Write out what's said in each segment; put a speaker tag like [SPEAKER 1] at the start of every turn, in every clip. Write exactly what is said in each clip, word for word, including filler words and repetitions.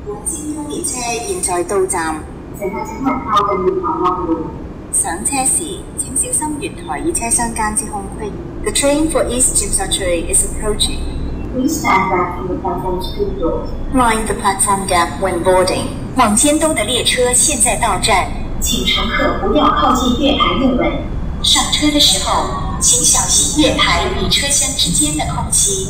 [SPEAKER 1] 列車現在到站。
[SPEAKER 2] 乘客請勿靠近月台幕門。
[SPEAKER 1] 上車時請小心月台與車廂間之空隙。The train for East Chimsachuri is approaching.
[SPEAKER 2] Please stand back from the platform screen doors.
[SPEAKER 1] Mind the platform gap when boarding. 往尖东的列车现在到站，
[SPEAKER 2] 请乘客不要靠近月台内门。
[SPEAKER 1] 上车的时候，请小心月台与车厢之间的空隙。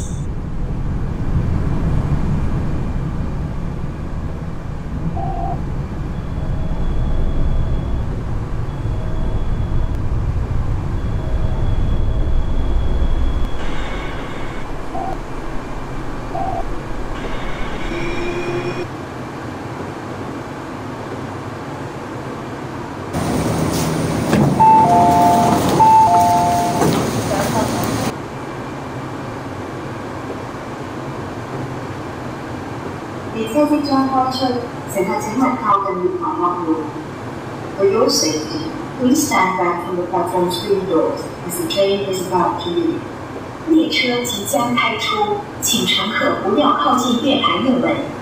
[SPEAKER 2] 列車即將開出，乘客請勿靠近月台幕門。For your safety, please stand back from the platform screen doors as the train is about to leave. 列车即將開出，請乘客不要靠近月台內門。